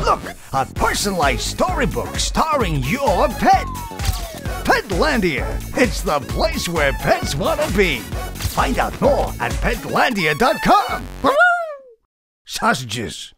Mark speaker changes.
Speaker 1: Look, a personalized storybook starring your pet. Petlandia, it's the place where pets want to be. Find out more at petlandia.com. Sausages.